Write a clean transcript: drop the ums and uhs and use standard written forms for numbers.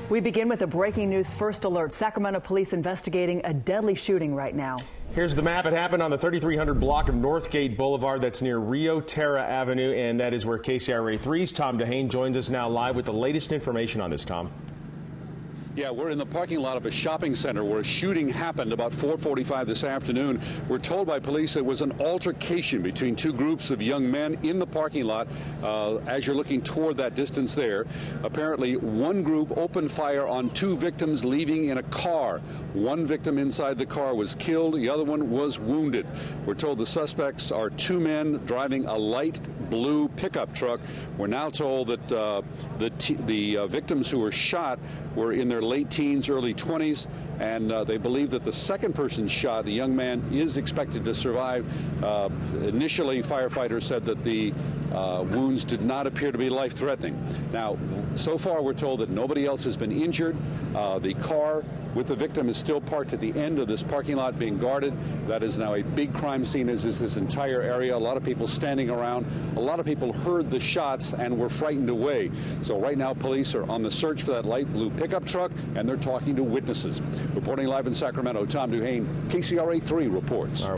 We begin with a breaking news first alert. Sacramento police investigating a deadly shooting right now. Here's the map. It happened on the 3300 block of Northgate Boulevard. That's near Rio Terra Avenue, and that is where KCRA 3's Tom DeHane joins us now live with the latest information on this, Tom. Yeah, we're in the parking lot of a shopping center where a shooting happened about 4:45 this afternoon. We're told by police it was an altercation between two groups of young men in the parking lot as you're looking toward that distance there. Apparently, one group opened fire on two victims leaving in a car. One victim inside the car was killed. The other one was wounded. We're told the suspects are two men driving a light blue pickup truck. We're now told that the victims who were shot were in their late teens, early 20s, and they believe that the second person shot, the young man, is expected to survive. Initially, firefighters said that the wounds did not appear to be life-threatening. Now, so far, we're told that nobody else has been injured. The car with the victim is still parked at the end of this parking lot being guarded. That is now a big crime scene, as is this entire area. A lot of people standing around. A lot of people heard the shots and were frightened away. So right now, police are on the search for that light blue pickup truck, and they're talking to witnesses. Reporting live in Sacramento, Tom DeHane, KCRA 3 reports.